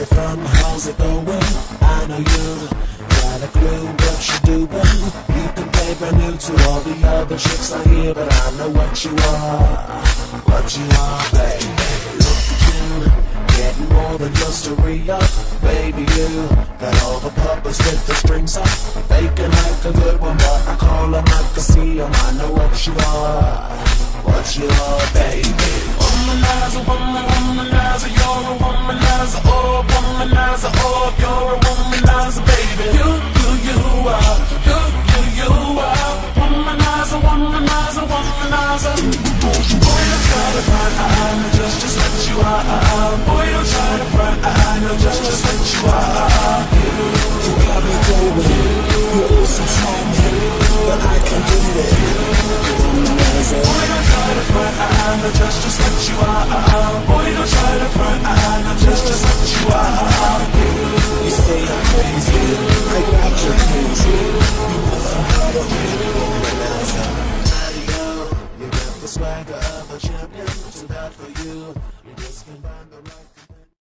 it from? How's it going? I know you got a clue what you're doing. You can play brand new to all the other chicks I hear, but I know what you are, baby. Look at you, getting more than just a re-up. Baby, you got all the puppets with the strings up, faking like a good one, but I call them like I see them. I know what you are, baby. Womanizer, womanizer, you're a womanizer, oh, womanizer, oh, you're a womanizer, baby. You are, you are, womanizer, womanizer, womanizer. Boy, don't try to front, I know just what you are. Boy, don't try to front, I know just what you are. You got me going, you're so strong, but I can do it. Womanizer. Boy, don't try to front, I know just what you are.